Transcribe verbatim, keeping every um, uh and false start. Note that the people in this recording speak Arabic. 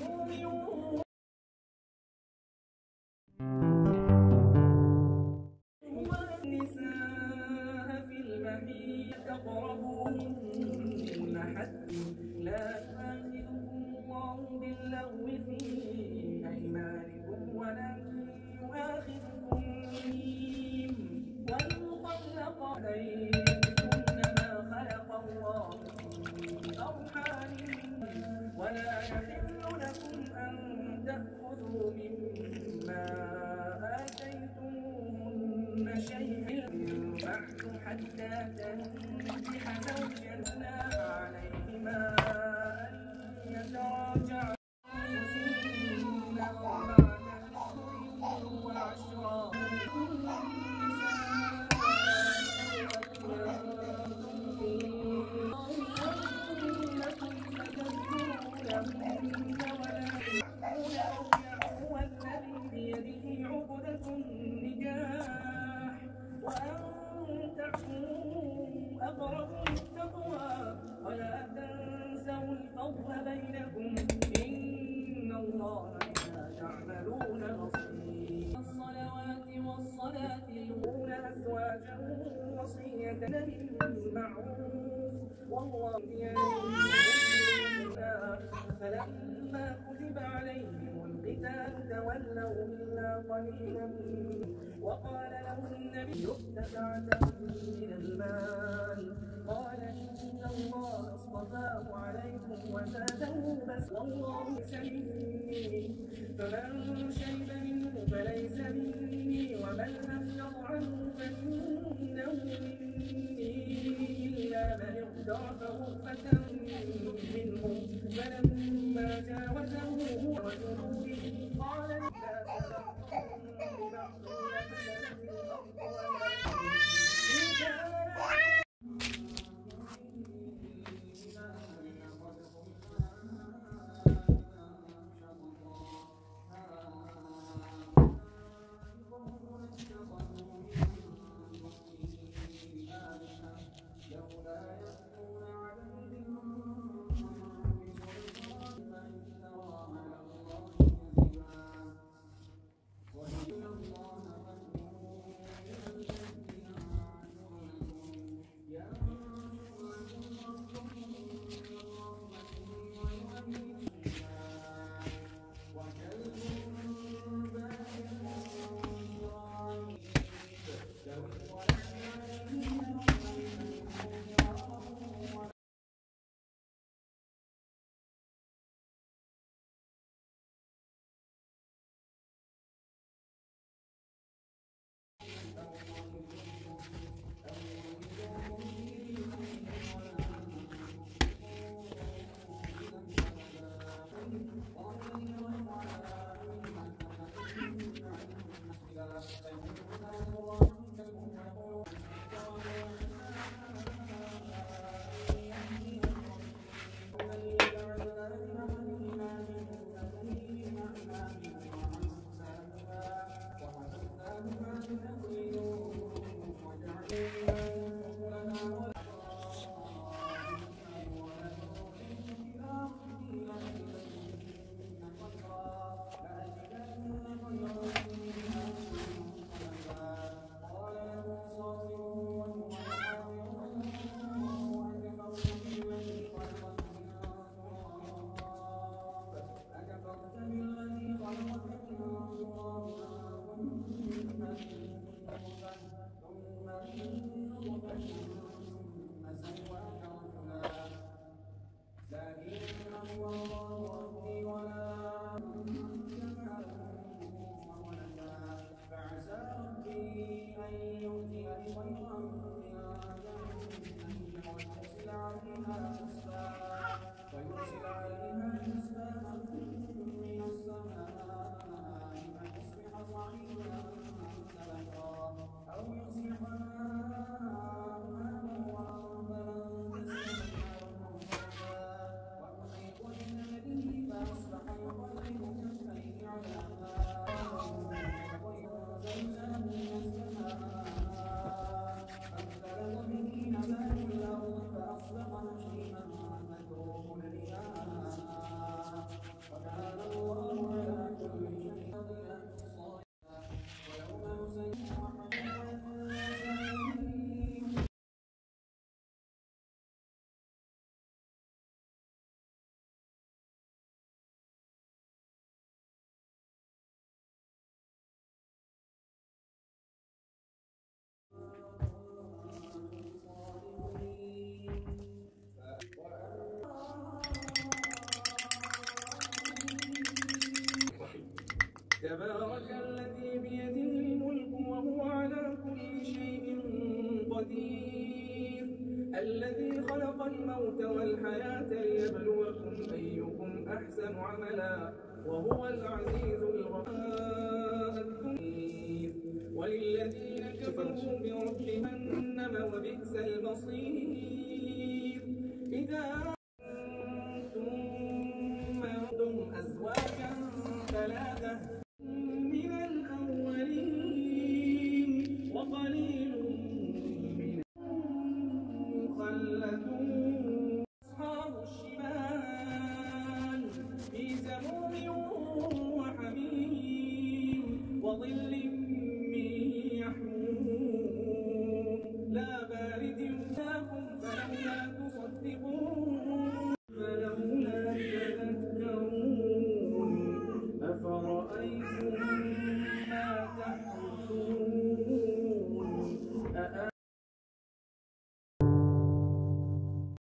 لا يؤاخذكم الله باللغو في أيمانكم ولكن يؤاخذكم والمطلقات يكتمن ما خلق الله في أرحامهن ولا يحل لكم أن تأخذوا مما آتيتموهن شيئا بعد حتى تنكح زوجا لا عليهما أن يتراجعا أنفسهن أربعة أشهر وعشرا بيده عقدة النكاح وأن تعفوا أقرب للتقوى ولا تنسوا الفضل بينكم إن الله بما تعملون بصير الصلوات والصلاة الأولى أزواجا وصية بالمعروف والله فلما كتب عليهم القتال تولوا إلا قليلا وقال لهم النبي اتبعتم من المال قال إن الله اصطفاه عليكم وزاده بس والله سميع فمن شرب منه فليس مني ومن لم يطعمه فإنه مني إلا من اغترف غرفة منه فلما جاوزه هو وجنوده قال لا سبقتم ببعض لفسدت الأرض فأصبح هشيما تذروه الرياح وكان تبارك الذي بيده الملك وهو على كل شيء قدير الذي خلق الموت والحياة ليبلوكم أيكم أحسن عملا وهو العزيز الغفور وللذين كفروا برب جهنم وبئس المصير إذا كنتم أزواجا ثلاثة من الأولين وقليل من المخلدون أصحاب الشمال في سموم وحميم وظل